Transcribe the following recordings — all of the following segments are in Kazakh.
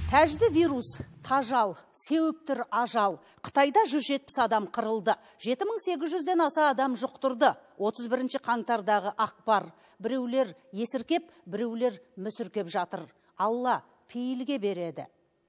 Тәжді вирус, тажал, сеуіптір ажал. Қытайда 170 адам қырылды. 7800-ден аса адам жұқтырды. 31 қаңтардағы ақпар. Біреулер есіркеп, біреулер мүсіркеп жатыр. Алла пейілге береді.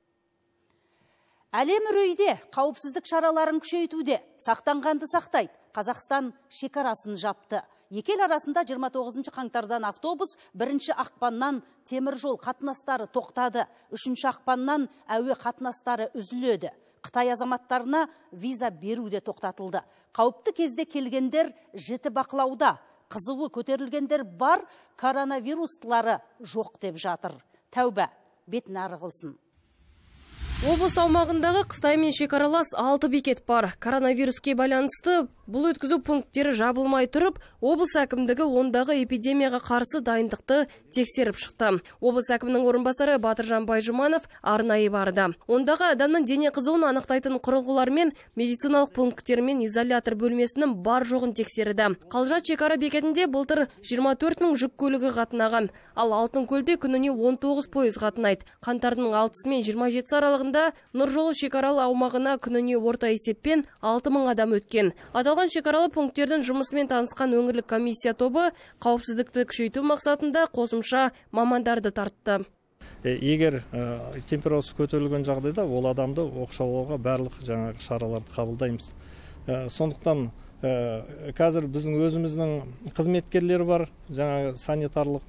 Әлем үрейде, қауіпсіздік шараларын күшейтуде. Сақтанғанды сақтайды. Қазақстан шекарасын жапты. Екі ел арасында 29 қаңтардан автобус, 1 ақпаннан темір жол қатынастары тоқтады. 3 ақпаннан әуе қатынастары үзіледі. Қытай азаматтарына виза беру де тоқтатылды. Қауіпті кезде келгендер жіті бақылауда. Қызуы көтерілгендер бар, коронавирустылары жоқ деп жатыр. Тәуба, бет нары қылсын. Облыс аумағындағы Қытаймен шекаралас 6 бекет бар. Коронавируске байланысты бұл өткізу пункттері жабылмай тұрып, облыс әкімдігі ондағы эпидемияға қарсы дайындықты тексеріп шықты. Облыс әкімінің орынбасары Батыржан Байжұманов арнайы барды. Ондағы адамның дене қызуын анықтайтын құрылғылармен медициналық пункттермен изолятор бөлмесінің бар жоғын тексерді. Қалжат шекара бекетінде былтыр 24 мың жүк көлігі қатынаған, ал Алтынкөлде күніне 19 пойыз қатынайды. Қаңтардың 6 мен 27 аралығында Нұржолы шекаралы аумағына күніне орта есеппен 6 мың адам өткен. Аталған шекаралы пункттердің жұмысымен танысқан өңірлік комиссия тобы қауіпсіздікті күшейту мақсатында қосымша мамандарды тартты. Егер температурасы көтерілген жағдайда ол адамды оқшаулауға барлық жаңағы шараларды қабылдаймыз. Сондықтан қазір біздің өзіміздің қызметкерлері бар, жаңағы санитарлық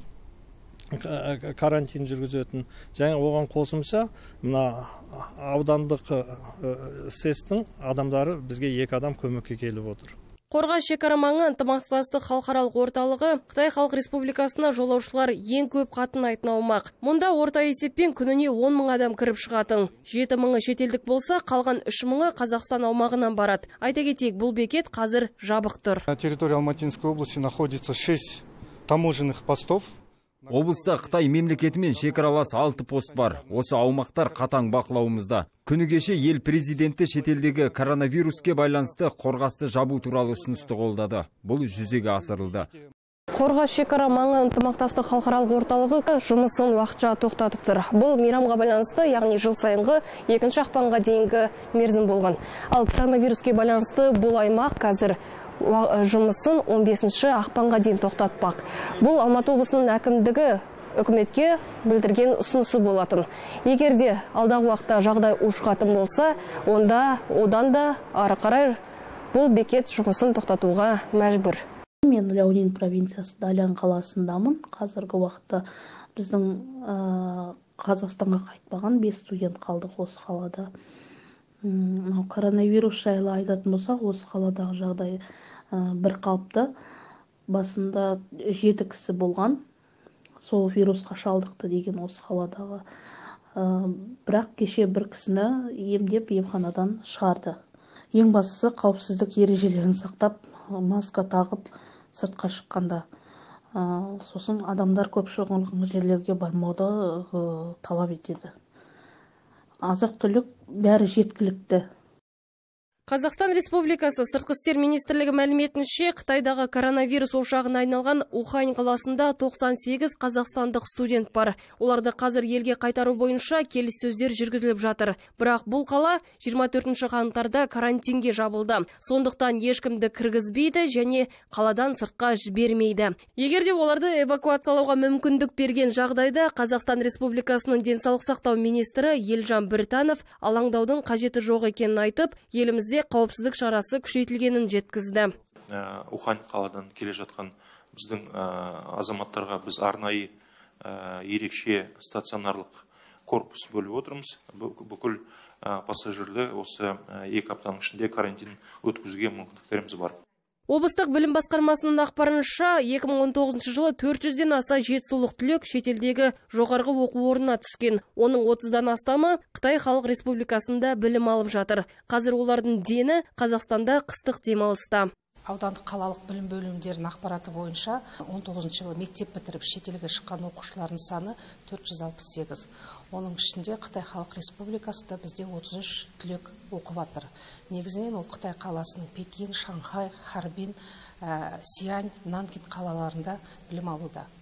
карантин жүргізетін. Және оған қосымша мына аудандық СЭС-тің адамдары бізге 2 адам көмекке келіп отыр. Қорғас шекара маңы ынтымақтастық халықаралық орталығы Қытай Халық Республикасына жолаушылар ең көп қатынайтын аумақ. Мұнда орта есеппен күніне 10 мың адам кіріп шығатын. 7 мыңы шетелдік болса, қалған 3 мыңы Қазақстан аумағынан барады. Айта кетейік, бұл бекет қазір жабық тұр. На территории Алматинской области находится 6 таможенных постов. Облыста Қытай мемлекетімен шекаралас 6 пост бар. Осы аумақтар қатаң бақылауымызда. Күні кеше ел президенті шетелдегі коронавируске байланысты Қорғасты жабу туралы ұсынысты қолдады. Бұл жүзеге асырылды. Қорғас шекара маңы ынтымақтастық халықаралық орталығы жұмысын уақытша тоқтатып тұр. Бұл мейрамға байланысты, яғни жыл сайынғы 2 ақпанға дейінгі мерзім болған. Ал коронавируске байланысты бұл аймақ қазір жұмысын 15 ақпанға дейін тоқтатпақ. Бұл Алматы облысының әкімдігі үкіметке білдірген ұсынысы болатын. Егер де алдағы уақытта жағдай ушығатын болса, онда одан да ары қарай бұл бекет жұмысын тоқтатуға мәжбүр. Мен Ляолин провинциясы Далян қаласындамын. Қазіргі уақытта біздің Қазақстанға қайтпаған 5 студент қалдық осы қалада. Коронавирус жайлы айтатын болсақ, осы қаладағы жағдай бір қалыпты. Басында 7 кісі болған, сол вирусқа шалдықты деген осы қаладағы. Бірақ кеше бір кісіні емдеп емханадан шығарды. Ең бастысы қауіпсіздік ережелерін сақтап, маска тағып сыртқа шыққанда. Сосын адамдар көп шоғырланған жерлерге бармауды талап етеді. Азық-түлік бәрі жеткілікті. Қазақстан Республикасы Сыртқы істер министрлігі мәліметінше, Қытайдағы коронавирус ошағына айналған Ухань қаласында 98 қазақстандық студент бар. Оларды қазір елге қайтару бойынша келіссөздер жүргізіліп жатыр. Бірақ бұл қала 24 қаңтарда карантинге жабылды. Сондықтан ешкімді кіргізбейді және қаладан сыртқа жібермейді. Егер де оларды эвакуациялауға мүмкіндік берген жағдайда, Қазақстан Республикасының денсаулық сақтау министрі Елжан Біртанов алаңдаудың қажеті жоқ екенін айтып, елімізде қауіпсіздік шарасы күшейтілгенін жеткізді. Ухань қаладан келе жатқан біздің азаматтарға біз арнайы ерекше стационарлық корпус бөліп отырмыз. Бүкіл пассажирлер осы 2 аптаның ішінде карантин өткізуге мүмкіндіктеріміз бар. Облыстық білім басқармасының ақпарынша 2019 жылы 400-ден аса жетісулық түлек шетелдегі жоғарғы оқу орнына түскен. Оның 30-дан астамы Қытай Халық Республикасында білім алып жатыр. Қазір олардың дені Қазақстанда қыстық демалыста. Аудандық қалалық білім бөлімдерінің ақпараты бойынша 19 жылы мектеп бітіріп шетелге шыққан оқушылардың саны 468. Оның ішінде Қытай Халық Республикасында бізде 33 түлек оқып жатыр. Негізінен ол Қытай қаласының Пекин, Шанхай, Харбин, Сиань, Нанкин қалаларында білім алуда.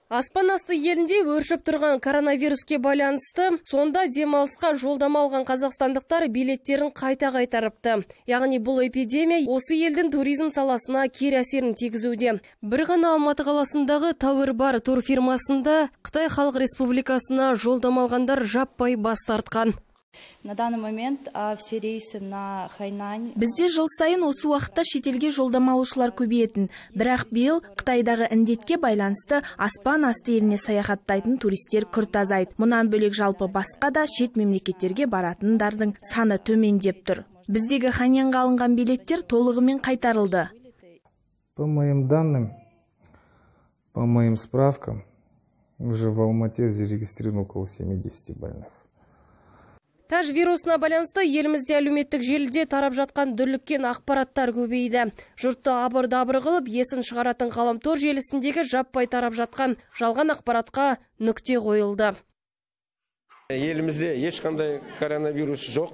Аспан асты елінде өршіп тұрған коронавируске байланысты сонда демалысқа жолдама алған қазақстандықтар билеттерін қайта қайтарыпты. Яғни бұл эпидемия осы елдің туризм саласына кері әсерін тигізуде. Бір ғана Алматы қаласындағы Тауэр бар турфирмасында Қытай Халық Республикасына жолдама алғандар жаппай бас тартқан. На данный момент все рейсы на Хайнань. Бізде жыл сайын осы уақытта шетелге жолдама алушылар көбейетін. Бірақ биыл Қытайдағы індетке байланысты аспан асты еліне саяхаттайтын туристер күрт азайды. Мұнан бөлек жалпы басқа да шет мемлекеттерге баратындардың саны төмендеп тұр. Біздегі Хайнаньға алынған билеттер толығымен қайтарылды. По моим данным, по моим справкам, уже в Алмате зарегистрировано около 70 больных. Таж вирусына байланысты елімізде әлеуметтік желіде тарап жатқан дүрліккен ақпараттар көбейді. Жұртты абыр-дабыр қылып, есін шығаратын ғаламтор желісіндегі жаппай тарап жатқан жалған ақпаратқа нүкте қойылды. Елімізде ешқандай коронавирус жоқ.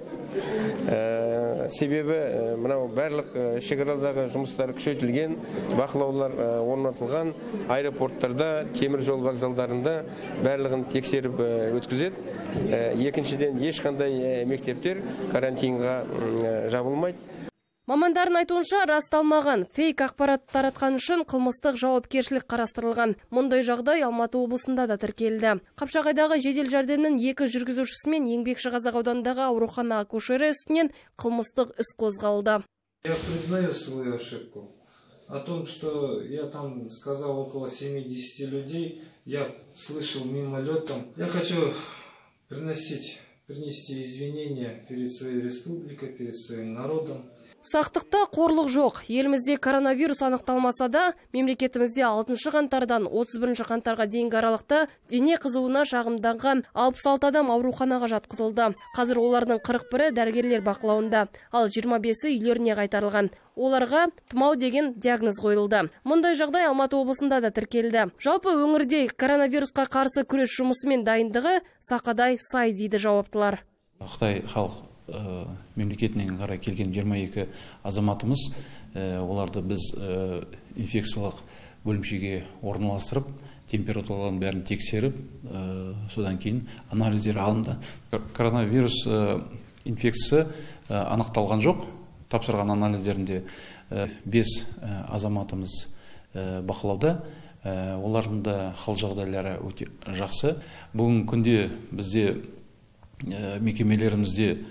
Себебі мынау барлық шекарадағы жұмыстар күшейтілген, бақылаулар орнатылған, аэропорттарда, темір жол вокзалдарында барлығын тексеріп өткізеді. Екіншіден, ешқандай мектептер карантинға жабылмайды. Мамандардың айтуынша расталмаған фейк ақпарат таратқан үшін қылмыстық жауапкершілік қарастырылған. Мұндай жағдай Алматы облысында да тіркелді. Қапшағайдағы жедел жәрдемнің 2 жүргізушісі мен Еңбекші Қазақ ауданындағы аурухана акушері үстінен қылмыстық іс қозғалды. Я признаю свою ошибку. О том, что я там сказал около 70 людей, я слышал мимолетом. Я хочу принести извинения перед своей республикой, перед своим народом. Сақтықта қорлық жоқ. Елімізде коронавирус анықталмаса да, мемлекетімізде 6 қаңтардан 31 қаңтарға дейінгі аралықта дене қызуына шағымданған 66 адам ауруханаға жатқызылды. Қазір олардың 41-і дәрігерлер бақылауында, ал 25-і үйлеріне қайтарылған. Оларға тұмау деген диагноз қойылды. Мұндай жағдай Алматы облысында да тіркелді. Жалпы өңірде коронавирусқа қарсы күрес жұмысымен дайындығы сақадай сай дейді жауаптылар. Қытай халық мемлекетінен қарай келген 22 азаматымыз, оларды біз инфекциялық бөлімшеге орналастырып, температураларын бәрін тексеріп, содан кейін анализдер алынды. Коронавирус инфекциясы анықталған жоқ. Тапсырған анализдерінде 5 азаматымыз бақылауда. Олардың да хал жағдайлары өте жақсы. Бүгін күнде бізде мекемелерімізде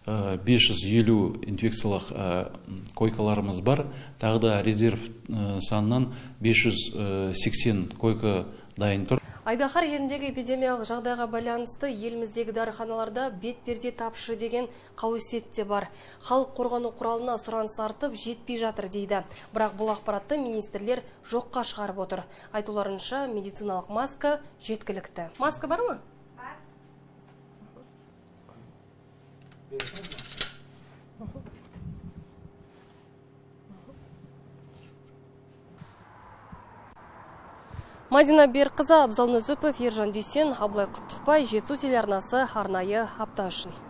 550 инфекциялық койкаларымыз бар. Тағы да резерв санынан 580 койка дайын тұр. Айдахар еліндегі эпидемиялық жағдайға байланысты еліміздегі дәріханаларда бетперде тапшы деген қауесет те бар. Халық қорғану құралына сұраныс артып жетпей жатыр дейді. Бірақ бұл ақпаратты министрлер жоққа шығарып отыр. Айтуларынша медициналық маска жеткілікті. Маска бар ма? Мадина Берқызы, Абзал Нүзіпов, Ержан Дүйсен, Абылай Құттықбай, Жетісу телеарнасы арнайы апта үшін.